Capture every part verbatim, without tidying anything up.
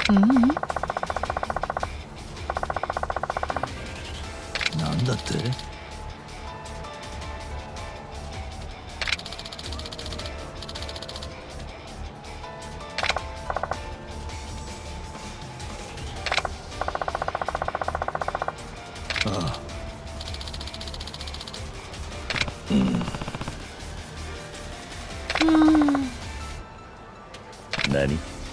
うん。 なんだって？ああ。うん。 うん。 何？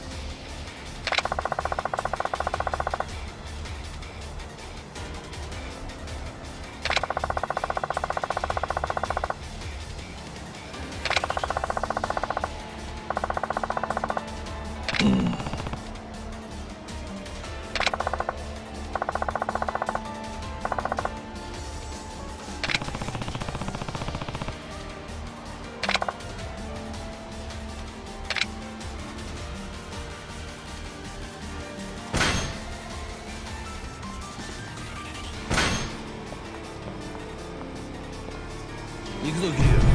行くぞキリア。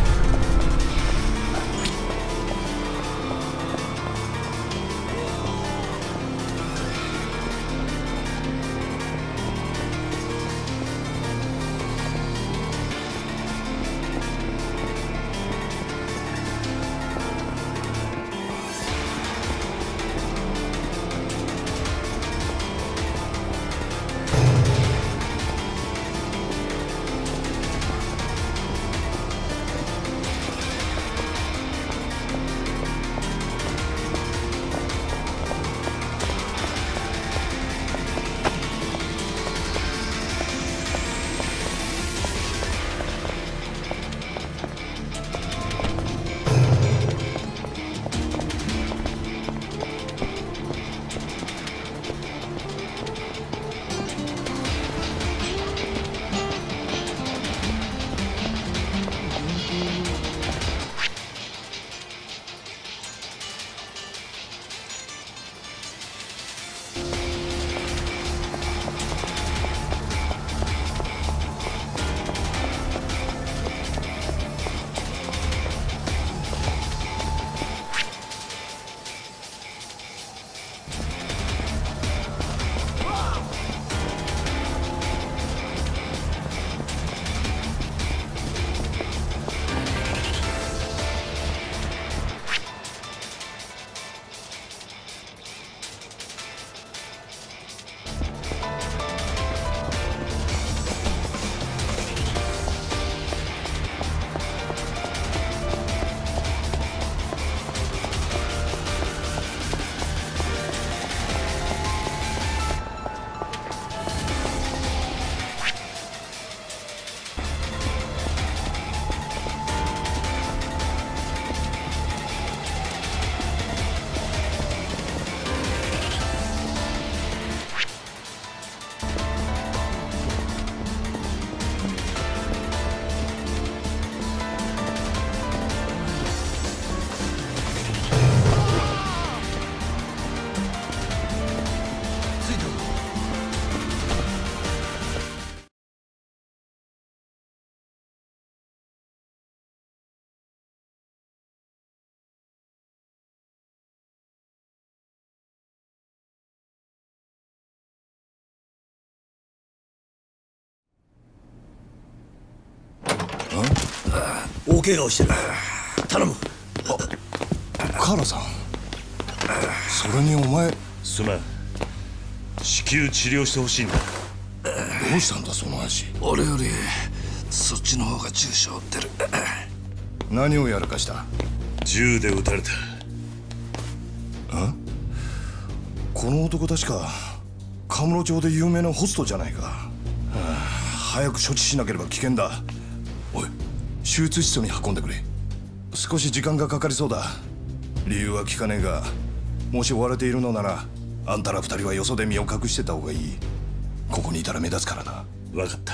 大怪我をしてる。頼む。 カーラさん、それにお前。 すまん。至急治療してほしいんだ。 どうしたんだその足。 俺よりそっちの方が重傷を負ってる。 何をやらかした？ 銃で撃たれた。 あ？この男確かカムロ町で有名なホストじゃないか。はあ、早く処置しなければ危険だ。おい、手術室に運んでくれ。少し時間がかかりそうだ。理由は聞かねえが、もし追われているのならあんたら二人はよそで身を隠してた方がいい。ここにいたら目立つからな。 分かった。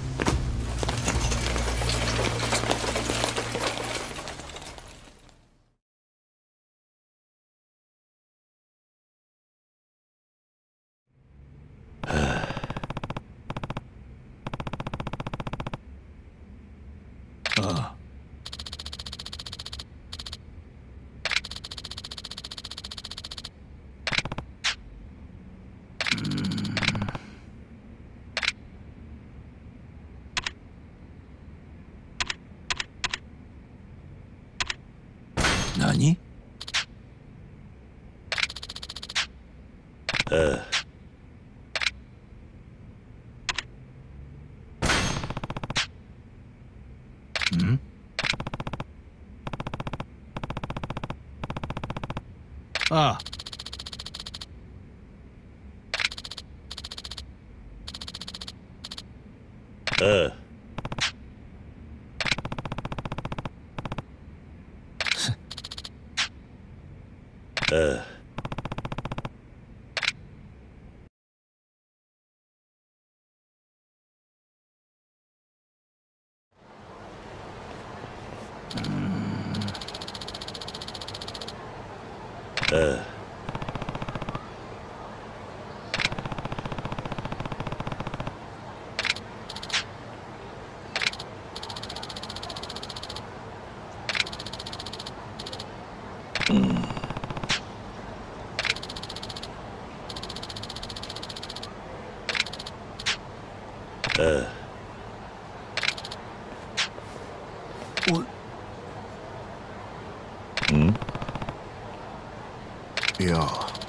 ああ。 何？ ああ。 ん？ああ。 ああ。ああ。ああ。ああ。 おい。 ん？ いや。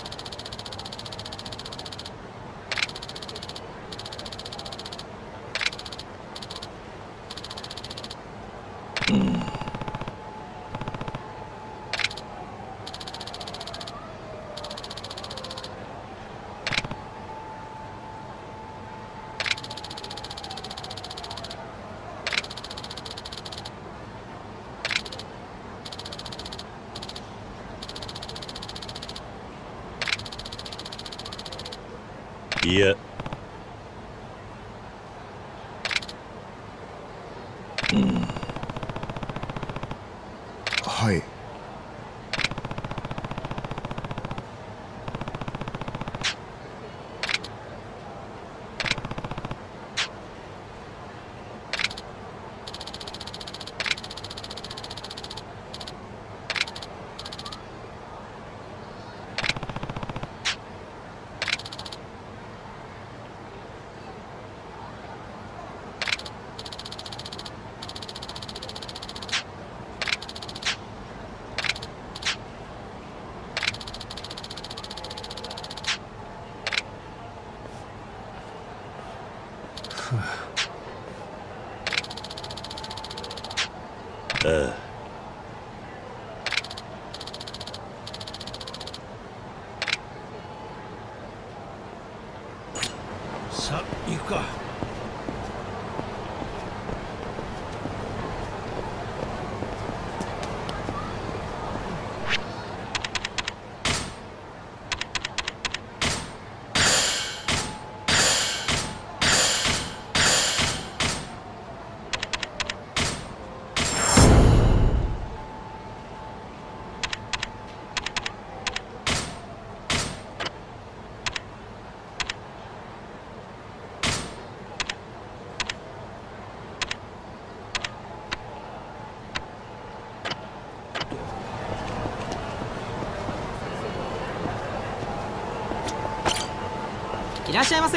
いや。 はい。 ああ。 さあ行くか。 いらっしゃいませ。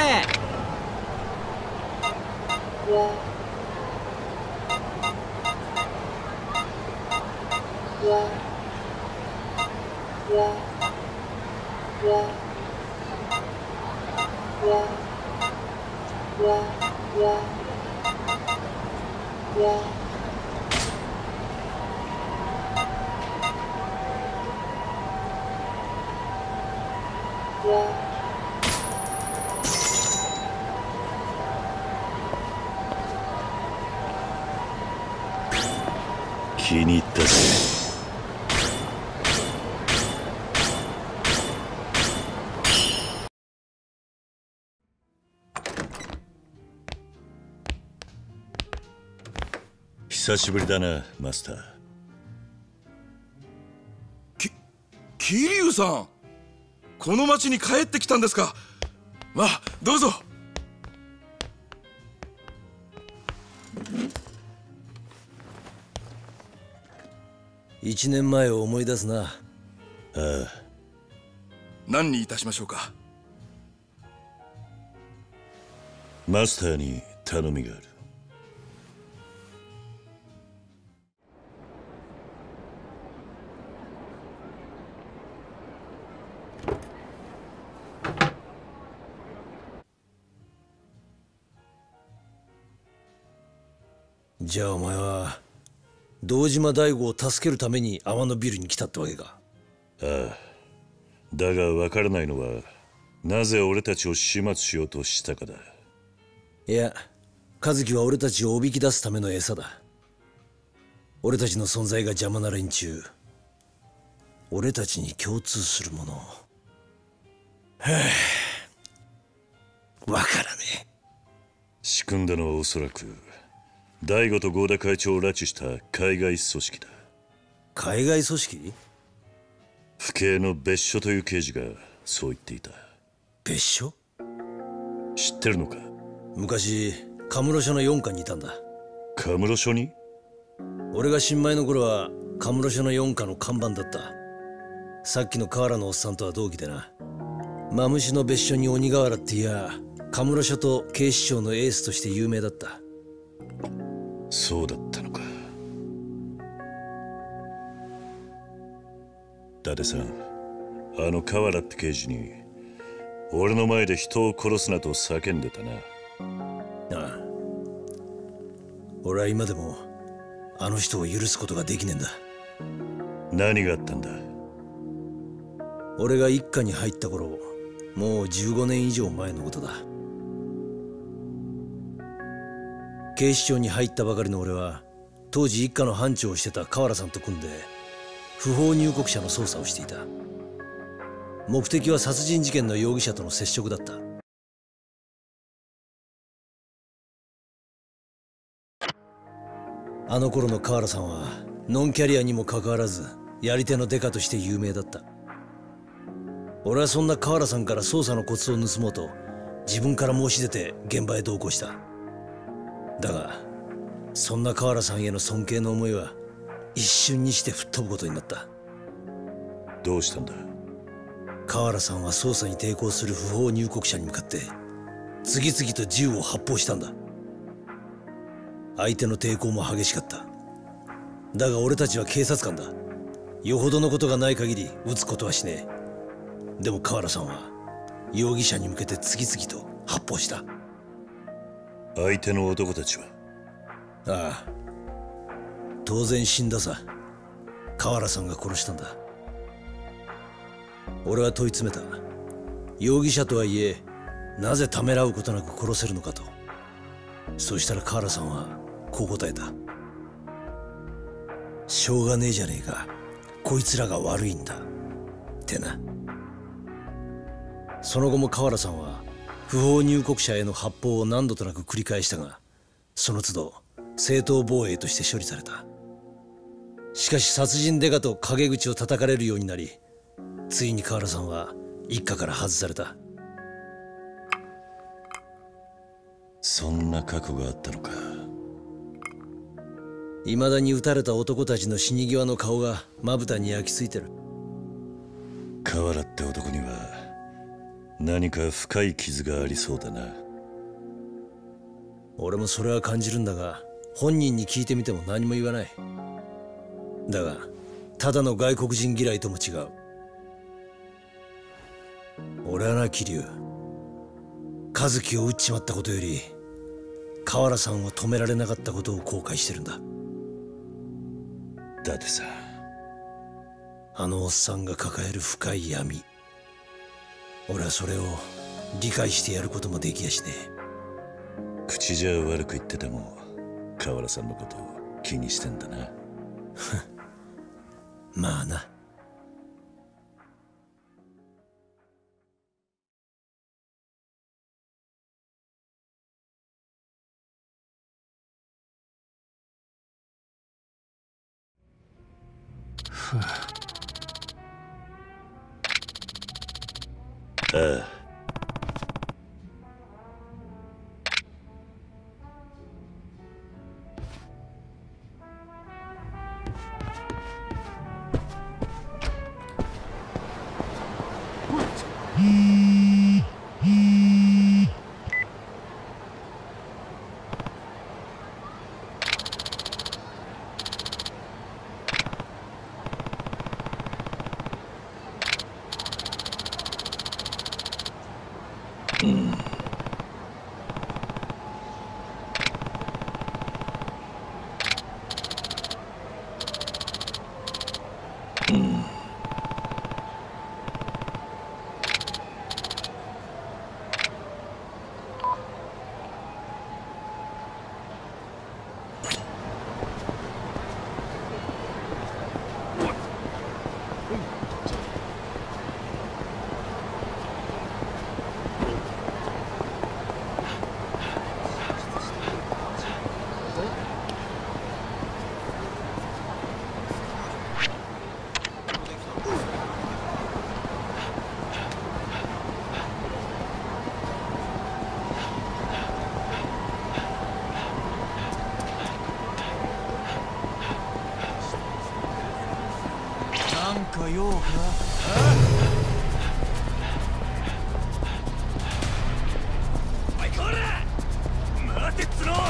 気に入ったぜ。久しぶりだな、マスター。 き桐生さん、この町に帰ってきたんですか。まあどうぞ。 一年前を思い出すな。 ああ。 何にいたしましょうか。 マスターに頼みがある。 じゃあお前は堂島大吾を助けるために天野ビルに来たってわけか。 ああ、だが分からないのはなぜ俺たちを始末しようとしたかだ。 いや、和樹は俺たちをおびき出すための餌だ。俺たちの存在が邪魔な連中、俺たちに共通するもの。はあ、わからねえ。 仕組んだのはおそらく大吾と合田会長を拉致した海外組織だ。 海外組織？ 府警の別所という刑事がそう言っていた。 別所？ 知ってるのか？ 昔カムロ署のよん課にいたんだ。 カムロ署に？ 俺が新米の頃はカムロ署のよん課の看板だった。さっきの河原のおっさんとは同期でな。マムシの別所に鬼瓦っていや、カムロ署と警視庁のエースとして有名だった。 そうだったのか。伊達さん、あの河原って刑事に俺の前で人を殺すなと叫んでたな。 ああ、俺は今でもあの人を許すことができねえんだ。 何があったんだ？ 俺が一課に入った頃、もうじゅうごねん以上前のことだ。警視庁に入ったばかりの俺は当時一課の班長をしてた河原さんと組んで不法入国者の捜査をしていた。目的は殺人事件の容疑者との接触だった。あの頃の河原さんはノンキャリアにもかかわらずやり手のデカとして有名だった。俺はそんな河原さんから捜査のコツを盗もうと自分から申し出て現場へ同行した。だがそんな河原さんへの尊敬の思いは一瞬にして吹っ飛ぶことになった。 どうしたんだ？ 河原さんは捜査に抵抗する不法入国者に向かって次々と銃を発砲したんだ。相手の抵抗も激しかった。だが俺たちは警察官だ。よほどのことがない限り撃つことはしねえ。でも河原さんは容疑者に向けて次々と発砲した。 相手の男たちは？ ああ、当然死んださ。河原さんが殺したんだ。俺は問い詰めた。容疑者とはいえなぜためらうことなく殺せるのかと。そしたら河原さんはこう答えた。しょうがねえじゃねえか、こいつらが悪いんだってな。その後も河原さんは不法入国者への発砲を何度となく繰り返したが、その都度正当防衛として処理された。しかし殺人デカと陰口を叩かれるようになり、ついに河原さんは一家から外された。 そんな過去があったのか。 いまだに撃たれた男たちの死に際の顔がまぶたに焼き付いてる。 河原って男には何か深い傷がありそうだな。 俺もそれは感じるんだが、本人に聞いてみても何も言わない。だがただの外国人嫌いとも違う。俺はな、桐生、和樹を撃っちまったことより河原さんを止められなかったことを後悔してるんだ。 伊達さん、 あのおっさんが抱える深い闇、俺はそれを理解してやることもできやしねえ。 口じゃ悪く言ってても河原さんのことを気にしてんだな。 まあな。 ああ、 用か。おいこら待てっつの。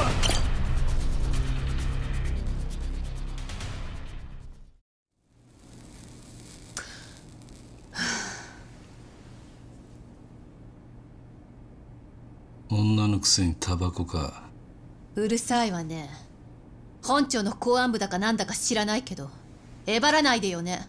女のくせにタバコか。 うるさいわね。本庁の公安部だかなんだか知らないけどえばらないでよね。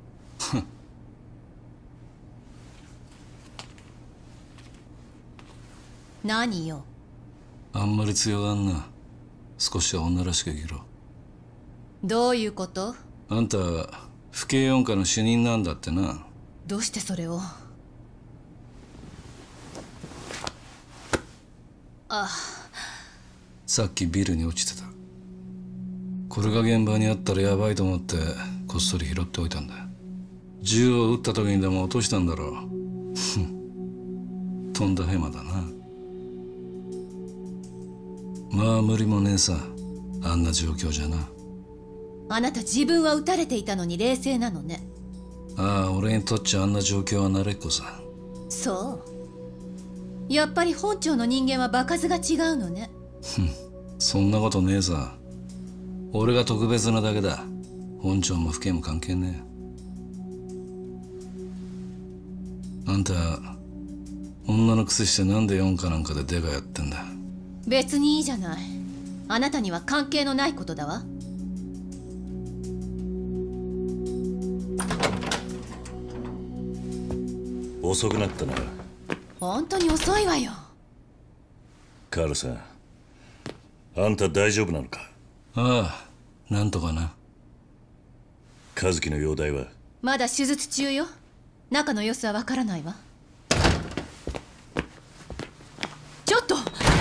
何よ。 あんまり強がんな。少しは女らしく生きろ。 どういうこと？ あんた府警四課の主任なんだってな。 どうしてそれを？あ、 さっきビルに落ちてた。これが現場にあったらヤバいと思ってこっそり拾っておいたんだ。銃を撃った時にでも落としたんだろう。とんだヘマだな。まあ無理もねえさ、あんな状況じゃな。 あなた自分は撃たれていたのに冷静なのね。 ああ、俺にとっちゃあんな状況は慣れっこさ。 そう、やっぱり本庁の人間は場数が違うのね。 そんなことねえさ。俺が特別なだけだ。本庁も府警も関係ねえ。あんた女のくせしてなんで四課なんかでデカやってんだ。 別にいいじゃない。あなたには関係のないことだわ。 遅くなったな。 本当に遅いわよ。 カールさん、あんた大丈夫なのか？ ああ、なんとかな。 和樹の容体は？ まだ手術中よ。中の様子はわからないわ。ちょっと！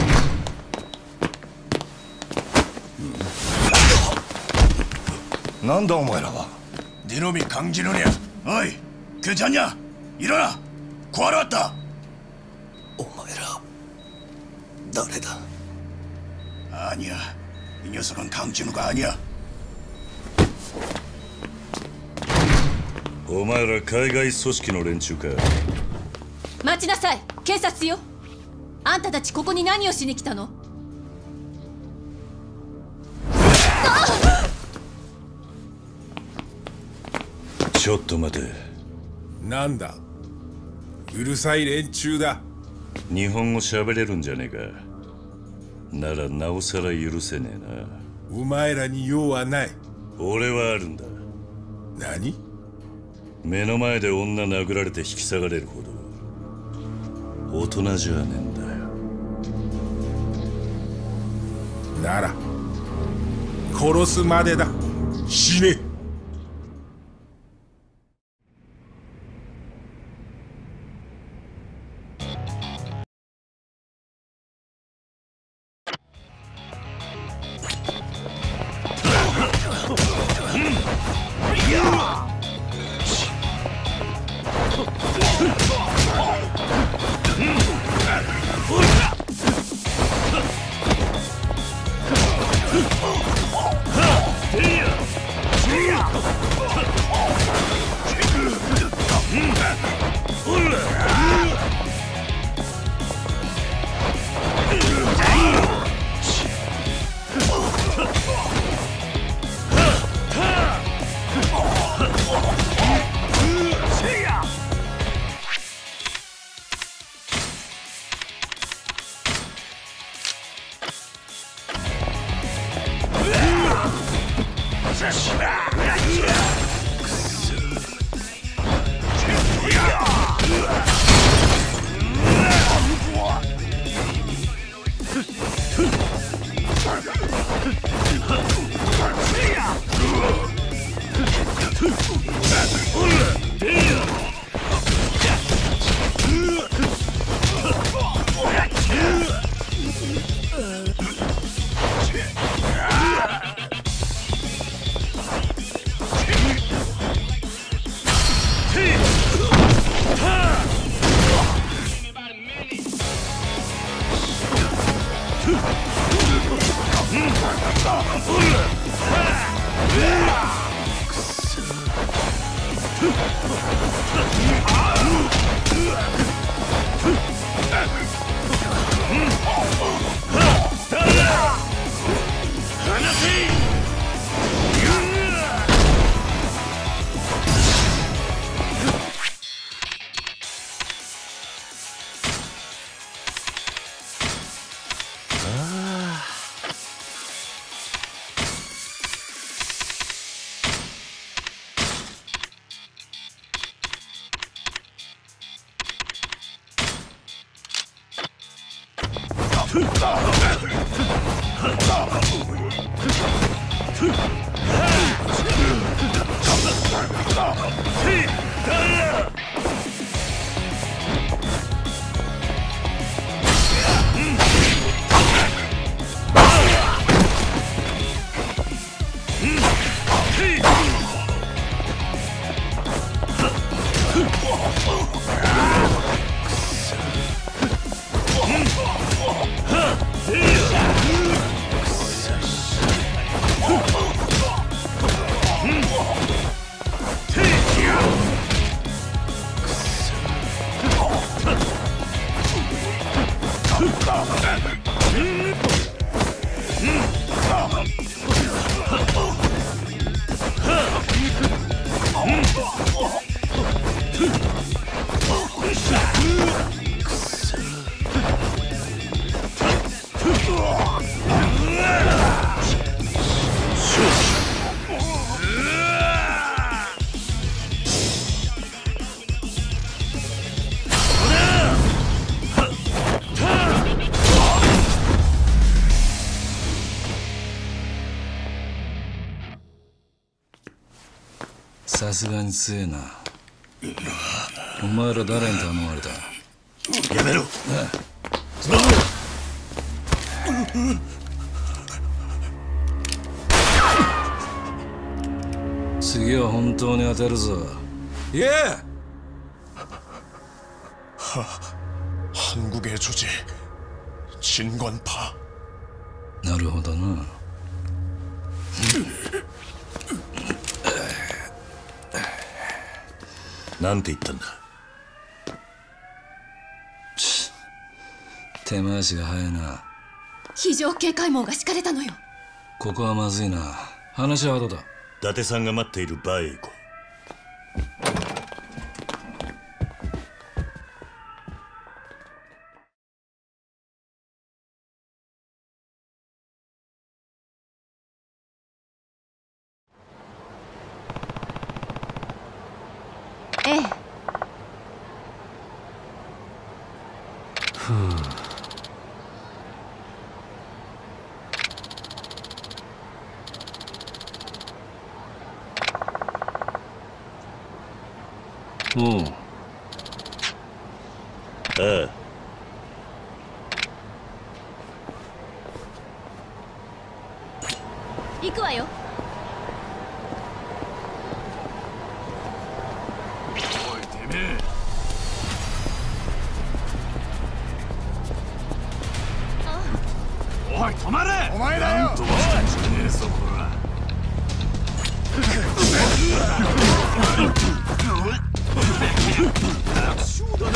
なんだお前らは。 ディノミ강진훈이야。おい、괜찮냐？일어나。구하러 왔다。 お前ら誰だ？ 아니야. 이 녀석은 강진우가 아니야. お前ら海外組織の連中か？ 待ちなさい、警察よ。あんたたちここに何をしに来たの？ ちょっと待て。 なんだ、うるさい連中だ。 日本語喋れるんじゃねえか。ならなおさら許せねえな。 お前らに用はない。 俺はあるんだ。 何？ 目の前で女殴られて引き下がれるほど大人じゃねえんだよ。 なら殺すまでだ。死ね。 くそさすがに強えな。お前ら誰に頼まれた？ やめろ。 次は本当に当てるぞ。 예! 한국의 조지 진관파. なるほどな。 なんて言ったんだ？ 手回しが早いな。 非常警戒網が敷かれたのよ。 ここはまずいな。話はどうだ？ 伊達さんが待っているバーへ行こう。 ええ。 ふう。おう。 ああ。 行くわよ。 おい止まれ。 お前だよ。 なんとかしてんじゃねえぞこら。楽勝だ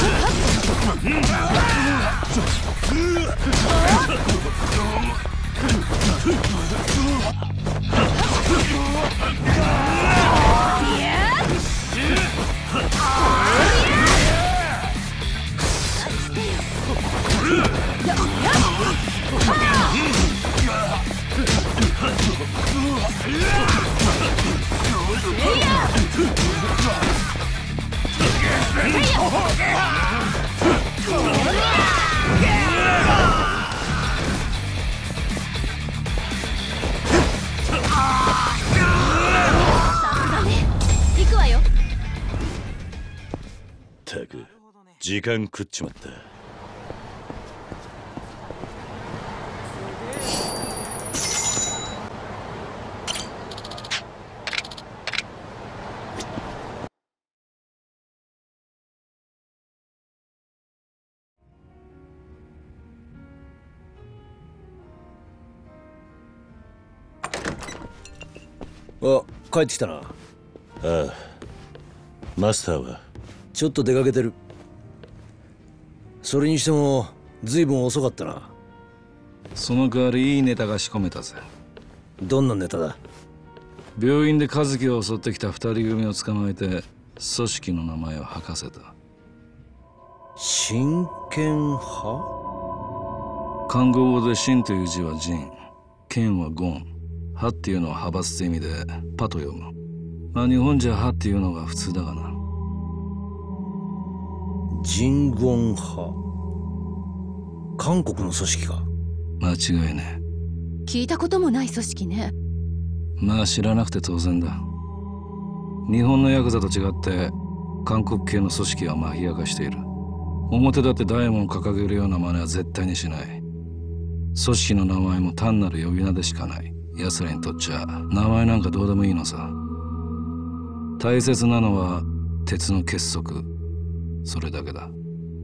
ったく時間食っちまった。 あ、帰ってきたな。 ああ。マスターはちょっと出かけてる。それにしても随分遅かったな。 その代わりいいネタが仕込めたぜ。 どんなネタだ？ 病院で和樹を襲ってきた二人組を捕まえて組織の名前を吐かせた。 真剣派？ 漢語語で真という字は仁、剣は言、派っていうのは派閥って意味でパと読む。まあ日本じゃ派っていうのが普通だがな。 真言派。韓国の組織か？ 間違いねえ。 聞いたこともない組織ね。 まあ知らなくて当然だ。日本のヤクザと違って韓国系の組織はマフィア化している。表立って大門を掲げるような真似は絶対にしない。組織の名前も単なる呼び名でしかない。奴らにとっちゃ名前なんかどうでもいいのさ。大切なのは鉄の結束、それだけだ。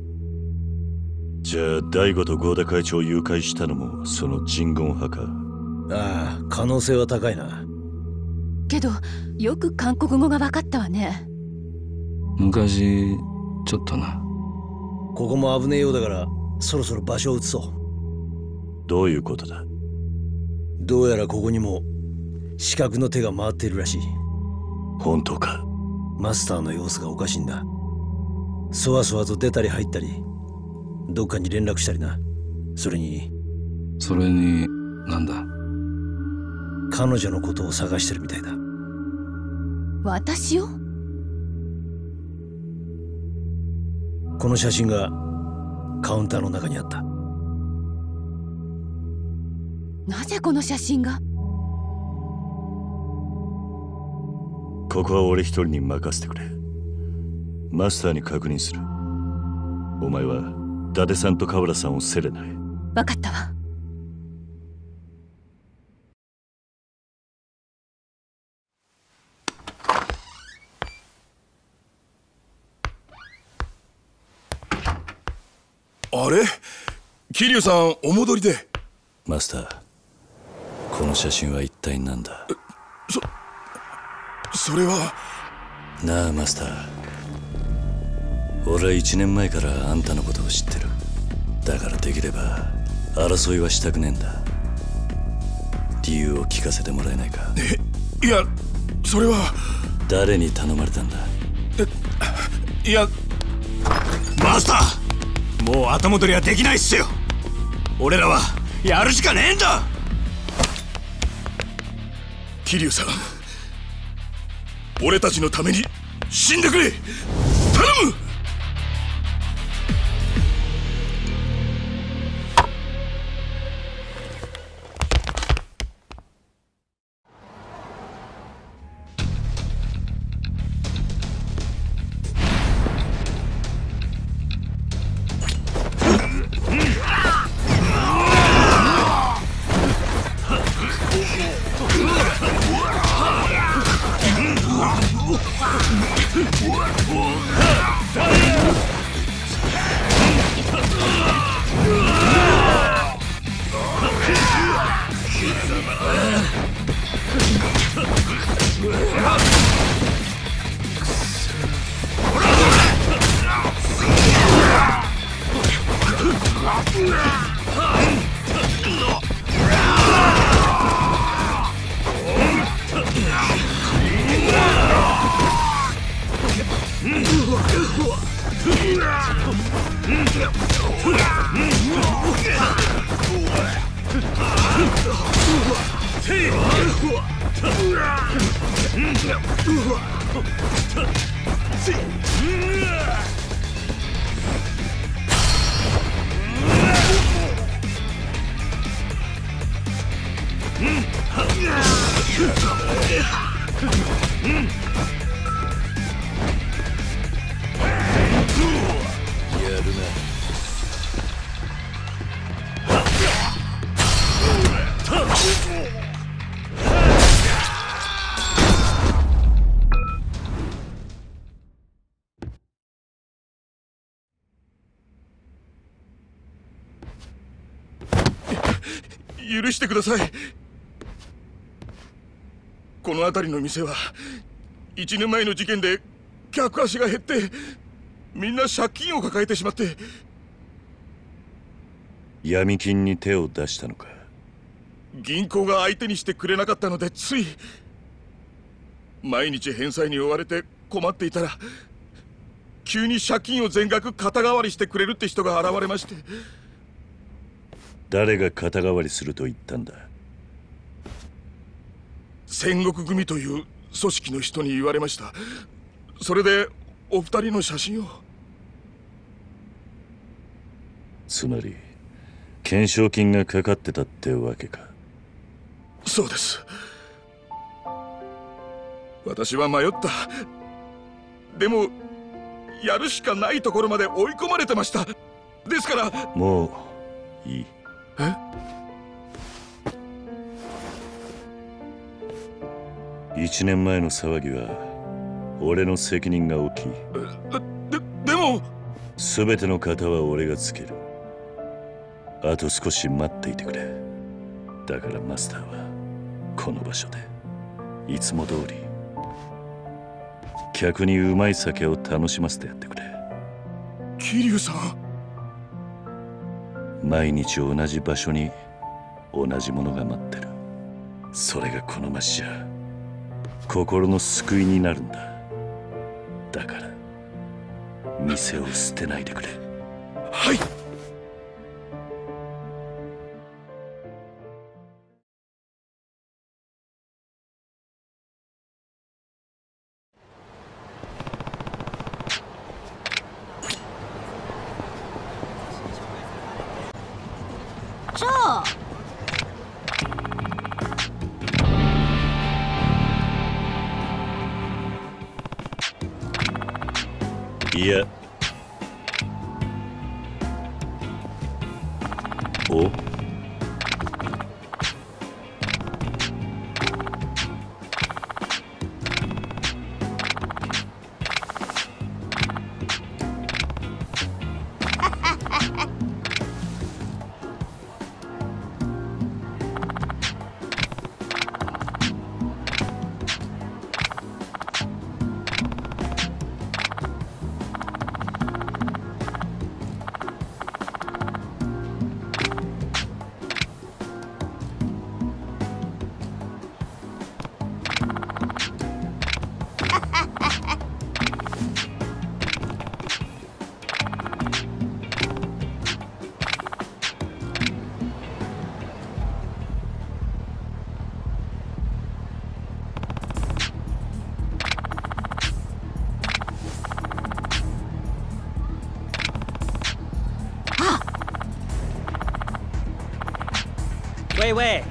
じゃあ大悟と合田会長を誘拐したのもそのジンゴン派か。 ああ、可能性は高いな。 けどよく韓国語が分かったわね。 昔ちょっとな。 ここも危ねえようだからそろそろ場所を移そう。 どういうことだ。 どうやらここにも刺客の手が回っているらしい。 本当か。 マスターの様子がおかしいんだ。そわそわと出たり入ったり、どっかに連絡したりな。それにそれになんだ。 彼女のことを探してるみたいだ。 私を？ この写真がカウンターの中にあった。 なぜこの写真が？ ここは俺一人に任せてくれ。マスターに確認する。お前は伊達さんと河原さんをセレナへ。 分かったわ。 あれ、桐生さんお戻りで。 マスター、この写真は一体何だ。 そそれは。 なあマスター、俺は一年前からあんたのことを知ってる。だからできれば争いはしたくねえんだ。理由を聞かせてもらえないか。 え、いや、それは。 誰に頼まれたんだ。 え、いや、 マスター、もう後戻りはできないっすよ。俺らはやるしかねえんだ。 桐生さん、俺たちのために死んでくれ。頼む。許してください。この辺りの店はいちねんまえの事件で客足が減ってみんな借金を抱えてしまって。 闇金に手を出したのか。 銀行が相手にしてくれなかったのでつい。毎日返済に追われて困っていたら急に借金を全額肩代わりしてくれるって人が現れまして。 誰が肩代わりすると言ったんだ。 戦国組という組織の人に言われました。それでお二人の写真を。 つまり懸賞金がかかってたってわけか。 そうです。私は迷った。でもやるしかないところまで追い込まれてました。ですから。 もういい。 え？ 一年前の騒ぎは俺の責任が大きい。 で、でも全ての型は俺がつける。あと少し待っていてくれ。だからマスターはこの場所でいつも通り客にうまい酒を楽しませてやってくれ。 桐生さん、 毎日同じ場所に同じものが待ってる。それがこの街じゃ心の救いになるんだ。だから店を捨てないでくれ。 はい。 じゃあいや。お？ 喂喂，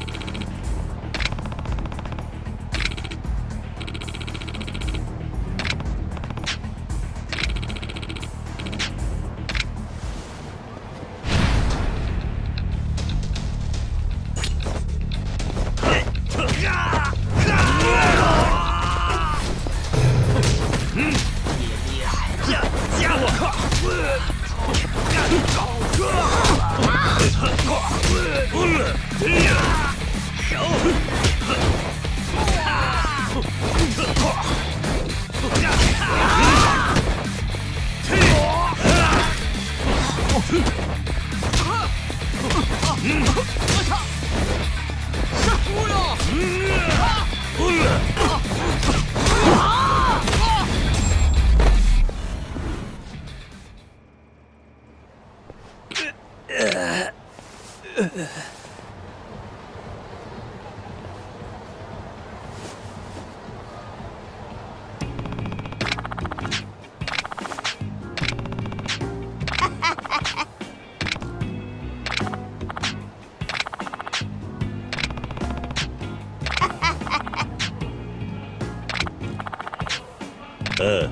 ああ。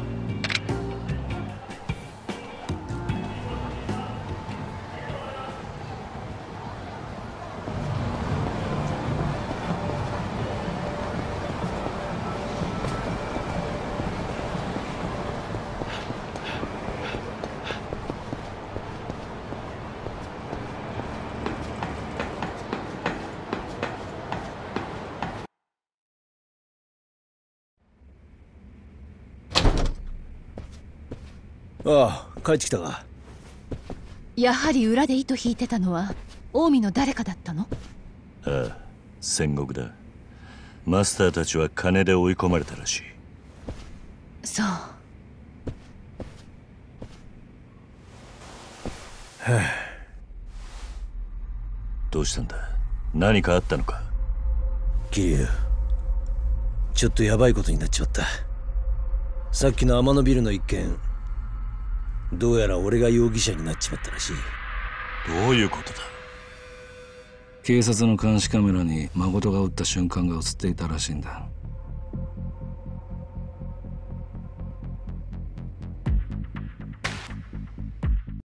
ああ、帰ってきたか。 やはり裏で糸引いてたのは近江の誰かだったの？ ああ、戦国だ。マスターたちは金で追い込まれたらしい。 そう。 はあ、 どうしたんだ？何かあったのか？ 桐生、ちょっとヤバいことになっちまった。さっきの天野ビルの一件、どうやら俺が容疑者になっちまったらしい。 どういうことだ？ 警察の監視カメラに誠が撃った瞬間が映っていたらしいんだ。